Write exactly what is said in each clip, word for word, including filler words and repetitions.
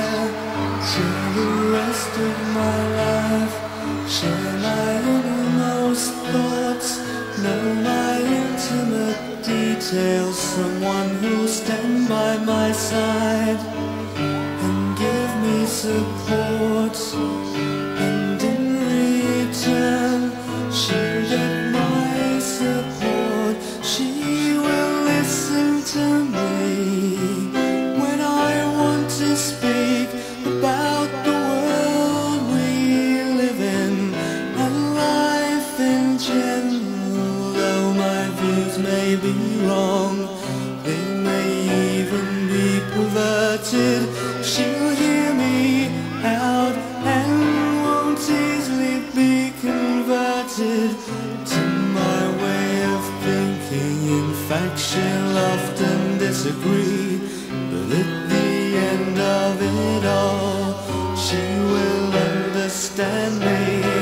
Share the rest of my life, share my innermost thoughts, know my intimate details, someone who'll stand by my side and give me support. And in return, she'll get my support. She will listen to me when I want to speak about the world we live in and life in general. Though my views may be wrong, they may even be perverted, she'll hear me out and won't easily be converted to my way of thinking. In fact, she'll often disagree, but at the end of it all, she will understand me.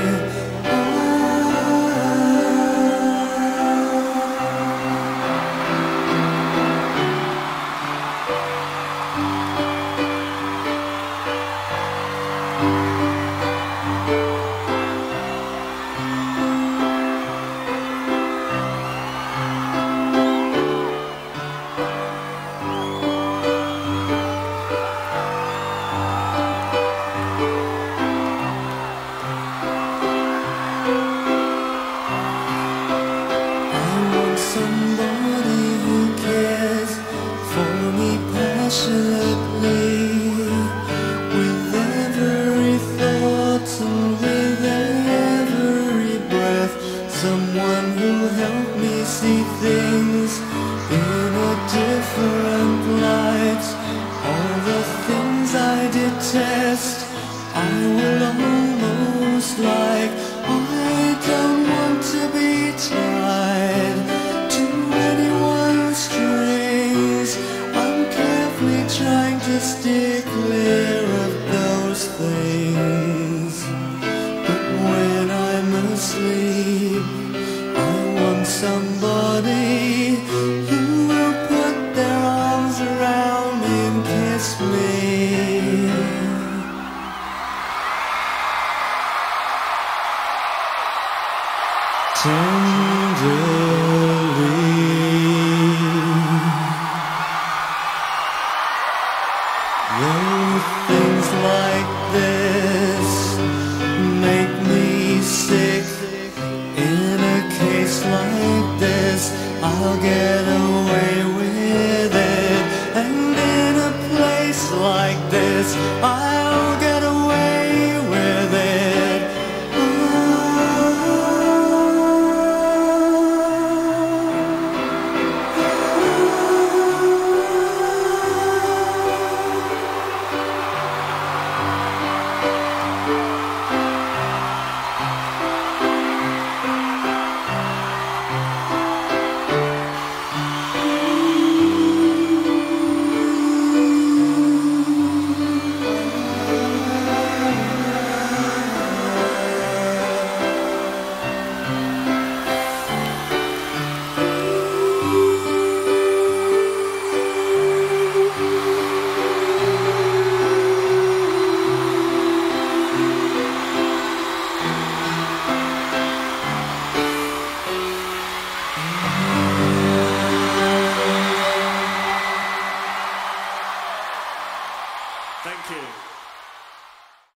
Somebody who cares for me passionately, with every thought and with every breath. Someone who'll help me see things in a different light. All the things I detest, I will almost like. I don't want to be tied to anyone's strings. I'm carefully trying to steer clear of those things. But when I'm asleep, I want somebody who will put their arms around me and kiss me. Tenderly. Though things like this make me sick, in a case like this, I'll get away with it. And in a place like this, I'll get